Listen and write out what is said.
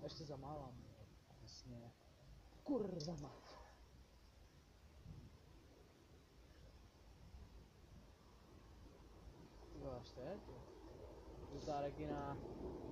ještě zamálám. Jasně. Kurva mať. Ty vole, až teď? Žlutá rekina.